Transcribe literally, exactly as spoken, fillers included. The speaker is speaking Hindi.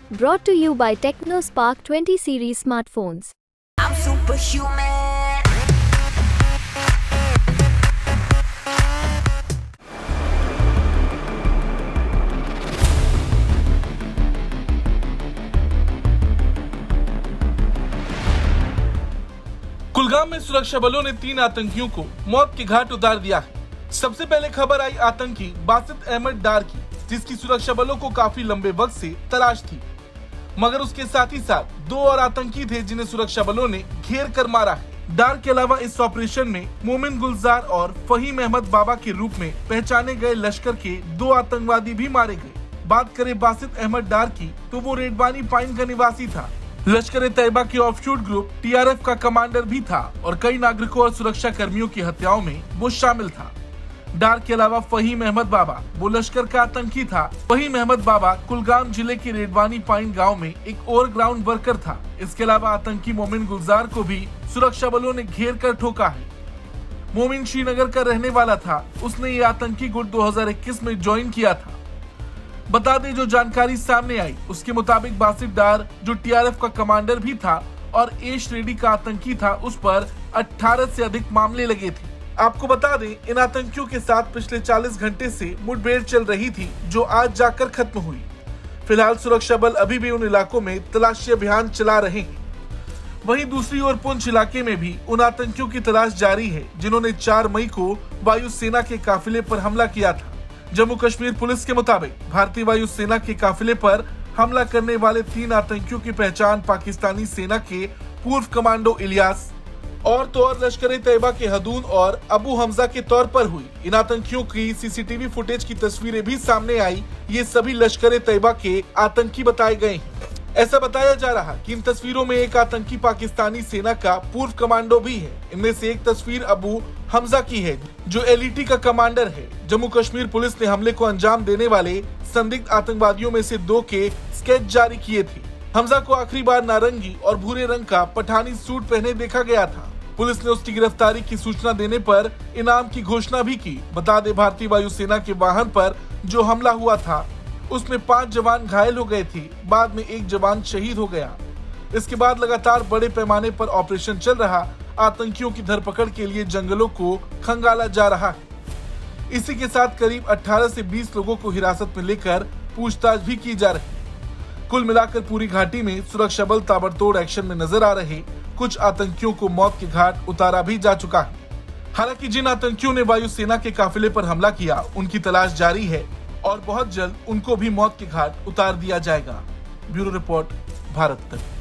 Brought to you by TechnoSpark twenty series smartphones. I'm superhuman. Kulgam में सुरक्षा बलों ने तीन आतंकियों को मौत के घाट उतार दिया है। सबसे पहले खबर आई आतंकी बासित अहमद डार की, जिसकी सुरक्षा बलों को काफी लंबे वक्त से तलाश थी, मगर उसके साथ ही साथ दो और आतंकी थे जिन्हें सुरक्षा बलों ने घेर कर मारा है। डार के अलावा इस ऑपरेशन में मोमिन गुलजार और फहीम अहमद बाबा के रूप में पहचाने गए लश्कर के दो आतंकवादी भी मारे गए। बात करें बासित अहमद डार की तो वो रेडवानी पाइन का निवासी था। लश्कर तैयबा के offshoot group T R F का कमांडर भी था और कई नागरिकों और सुरक्षा कर्मियों की हत्याओं में वो शामिल था। डार के अलावा फहीम अहमद बाबा वो लश्कर का आतंकी था। फहीम अहमद बाबा कुलगाम जिले के रेडवानी पाइन गांव में एक ओवर ग्राउंड वर्कर था। इसके अलावा आतंकी मोमिन गुलजार को भी सुरक्षा बलों ने घेर कर ठोका है। मोमिन श्रीनगर का रहने वाला था। उसने ये आतंकी गुट दो हजार इक्कीस में ज्वाइन किया था। बता दें, जो जानकारी सामने आई उसके मुताबिक बासित डार जो टी आर एफ का कमांडर भी था और एश रेडी का आतंकी था, उस पर अठारह से अधिक मामले लगे थे। आपको बता दें, इन आतंकियों के साथ पिछले चालीस घंटे से मुठभेड़ चल रही थी, जो आज जाकर खत्म हुई। फिलहाल सुरक्षा बल अभी भी उन इलाकों में तलाशी अभियान चला रहे हैं। वहीं दूसरी ओर पुंछ इलाके में भी उन आतंकियों की तलाश जारी है जिन्होंने चार मई को वायुसेना के काफिले पर हमला किया था। जम्मू कश्मीर पुलिस के मुताबिक भारतीय वायुसेना के काफिले पर हमला करने वाले तीन आतंकियों की पहचान पाकिस्तानी सेना के पूर्व कमांडो इलियास और तो और लश्कर तैयबा के हदून और अबू हमजा के तौर पर हुई। इन आतंकियों की C C T V footage की तस्वीरें भी सामने आई। ये सभी लश्कर तैयबा के आतंकी बताए गए हैं। ऐसा बताया जा रहा कि इन तस्वीरों में एक आतंकी पाकिस्तानी सेना का पूर्व कमांडो भी है। इनमें से एक तस्वीर अबू हमजा की है, जो एल ई टी का कमांडर है। जम्मू कश्मीर पुलिस ने हमले को अंजाम देने वाले संदिग्ध आतंकवादियों में से दो के स्केच जारी किए थे। हमजा को आखिरी बार नारंगी और भूरे रंग का पठानी सूट पहने देखा गया था। पुलिस ने उसकी गिरफ्तारी की सूचना देने पर इनाम की घोषणा भी की। बता दें, भारतीय वायुसेना के वाहन पर जो हमला हुआ था उसमें पांच जवान घायल हो गए थे। बाद में एक जवान शहीद हो गया। इसके बाद लगातार बड़े पैमाने पर ऑपरेशन चल रहा। आतंकियों की धरपकड़ के लिए जंगलों को खंगाला जा रहा है। इसी के साथ करीब अठारह से बीस लोगों को हिरासत में लेकर पूछताछ भी की जा रही है। कुल मिलाकर पूरी घाटी में सुरक्षा बल ताबड़तोड़ एक्शन में नजर आ रहे। कुछ आतंकियों को मौत के घाट उतारा भी जा चुका है। हालांकि जिन आतंकियों ने वायुसेना के काफिले पर हमला किया उनकी तलाश जारी है और बहुत जल्द उनको भी मौत के घाट उतार दिया जाएगा। ब्यूरो रिपोर्ट, भारत तक।